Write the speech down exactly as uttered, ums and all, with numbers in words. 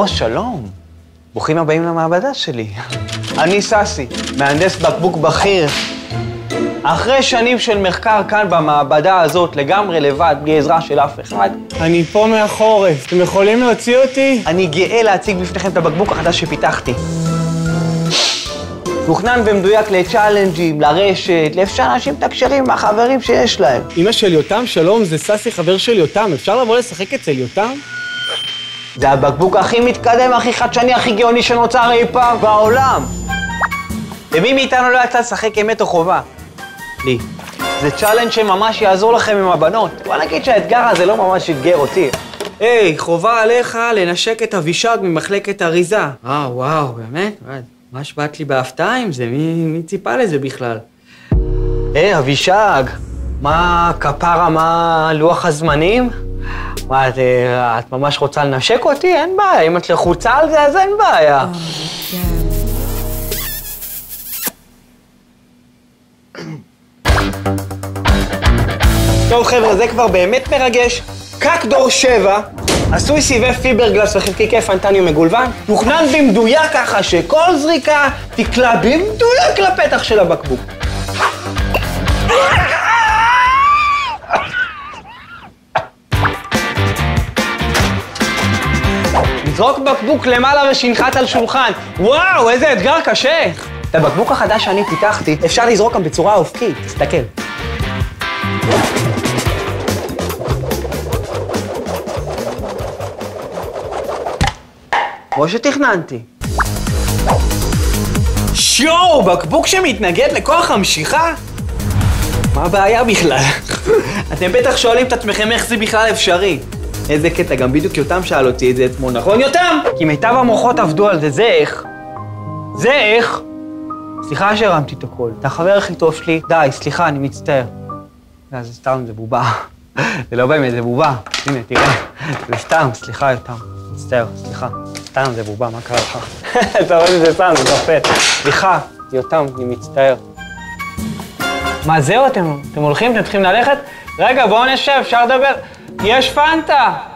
או, שלום. ברוכים הבאים למעבדה שלי. אני ססי, מהנדס בקבוק בכיר. אחרי שנים של מחקר כאן במעבדה הזאת, לגמרי לבד, בלי עזרה של אף אחד. אני פה מאחורף. אתם יכולים להוציא אותי? אני גאה להציג בפניכם את הבקבוק החדש שפיתחתי. תוכנן ומדויק לצ'אלנג'ים, לרשת, לאפשר אנשים את הקשרים מהחברים שיש להם. אמא של יותם, שלום, זה ססי, חבר של יותם. אפשר לבוא לשחק אצל יותם? זה הבקבוק הכי מתקדם, הכי חדשני, הכי גאוני שנוצר אי פעם בעולם. ומי מאיתנו לא יצא לשחק אמת או חובה? לי. זה צ'אלנג' שממש יעזור לכם עם הבנות. בוא נגיד שהאתגר הזה לא ממש יתגר אותי. היי, חובה עליך לנשק את אבישג ממחלקת אריזה. אה, וואו, באמת? מה שבאת לי בהפתעה עם זה? מי, מי ציפה לזה בכלל? היי, אבישג, מה כפרה, מה לוח הזמנים? מה, את, את ממש רוצה לנשק אותי? אין בעיה. אם את לחוצה על זה, אז אין בעיה. טוב חבר'ה, זה כבר באמת מרגש. קק דור שבע, עשוי סיבי פיברגלס וחלקיקי פנטניום מגולבן, תוכנן במדויק ככה שכל זריקה תקלע במדויק לפתח של הבקבוק. נזרוק בקבוק למעלה ושינחת על שולחן. וואו, איזה אתגר קשה! את הבקבוק החדש שאני פיתחתי אפשר לזרוק גם בצורה אופקית, תסתכל. כמו שתכננתי. שואו, בקבוק שמתנגד לכוח המשיכה? מה הבעיה בכלל? אתם בטח שואלים את עצמכם איך זה בכלל אפשרי. איזה קטע, גם בדיוק יותם שאל אותי את זה אתמול, נכון יותם? כי מיטב המוחות עבדו על זה, זה איך? זה איך? סליחה שהרמתי את הכל, אתה החבר הכי טוב שלי, די, סליחה, אני מצטער. זה סתם, זה בובה. זה לא באמת, זה בובה. הנה, תראה, זה סתם, סליחה יותם, מצטער, סליחה. סתם, זה בובה, מה קרה לך? אתה רואה שזה סתם, זה נופל. סליחה, יותם, אני מצטער. מה, זהו, אתם, אתם הולכים? אתם צריכים ללכת? רגע, בואו נשב, אפשר לדבר? יש פנטה!